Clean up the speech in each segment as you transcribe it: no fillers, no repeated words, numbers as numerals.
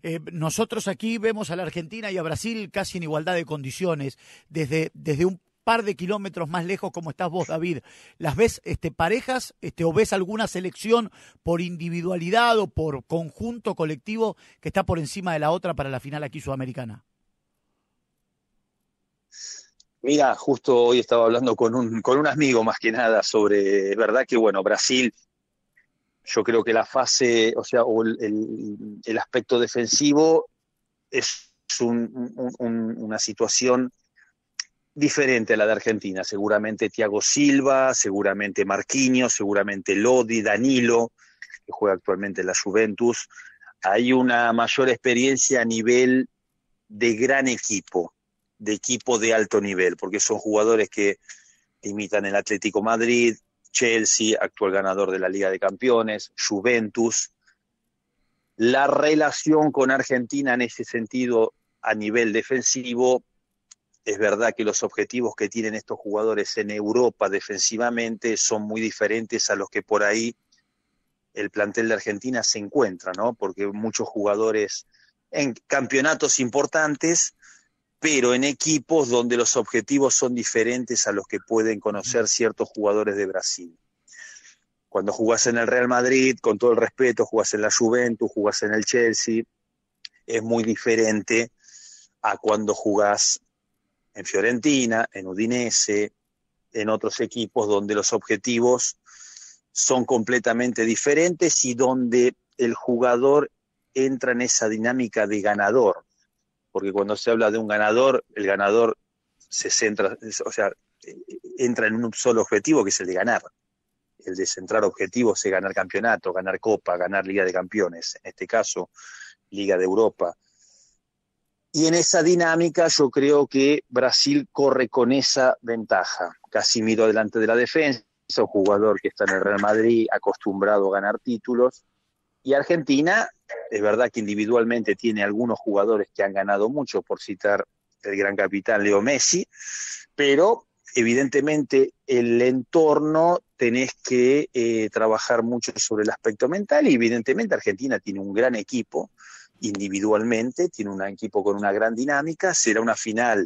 Nosotros aquí vemos a la Argentina y a Brasil casi en igualdad de condiciones, desde un par de kilómetros más lejos como estás vos, David. ¿Las ves parejas o ves alguna selección por individualidad o por conjunto colectivo que está por encima de la otra para la final aquí sudamericana? Mira, justo hoy estaba hablando con un amigo más que nada sobre, verdad que bueno, Brasil, yo creo que la fase, o sea, el aspecto defensivo es una situación diferente a la de Argentina. Seguramente Thiago Silva, seguramente Marquinhos, seguramente Lodi, Danilo, que juega actualmente en la Juventus. Hay una mayor experiencia a nivel de gran equipo, de equipo de alto nivel, porque son jugadores que imitan el Atlético Madrid, Chelsea, actual ganador de la Liga de Campeones, Juventus. La relación con Argentina en ese sentido a nivel defensivo, es verdad que los objetivos que tienen estos jugadores en Europa defensivamente son muy diferentes a los que por ahí el plantel de Argentina se encuentra, ¿no? Porque muchos jugadores en campeonatos importantes, pero en equipos donde los objetivos son diferentes a los que pueden conocer ciertos jugadores de Brasil. Cuando jugás en el Real Madrid, con todo el respeto, jugás en la Juventus, jugás en el Chelsea, es muy diferente a cuando jugás en Fiorentina, en Udinese, en otros equipos donde los objetivos son completamente diferentes y donde el jugador entra en esa dinámica de ganador. Porque cuando se habla de un ganador, el ganador se centra, o sea, entra en un solo objetivo que es el de ganar. El de centrar objetivos es ganar campeonato, ganar Copa, ganar Liga de Campeones, en este caso Liga de Europa. Y en esa dinámica yo creo que Brasil corre con esa ventaja. Casimiro delante de la defensa, un jugador que está en el Real Madrid, acostumbrado a ganar títulos. Y Argentina, es verdad que individualmente tiene algunos jugadores que han ganado mucho, por citar el gran capitán Leo Messi, pero evidentemente el entorno tenés que trabajar mucho sobre el aspecto mental y evidentemente Argentina tiene un gran equipo individualmente, tiene un equipo con una gran dinámica, será una final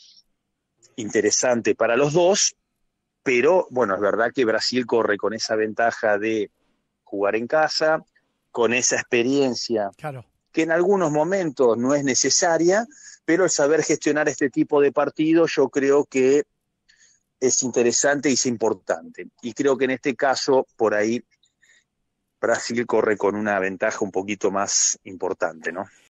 interesante para los dos, pero bueno, es verdad que Brasil corre con esa ventaja de jugar en casa, con esa experiencia Claro. que en algunos momentos no es necesaria, pero el saber gestionar este tipo de partidos yo creo que es interesante y es importante. Y creo que en este caso, por ahí, Brasil corre con una ventaja un poquito más importante, ¿no?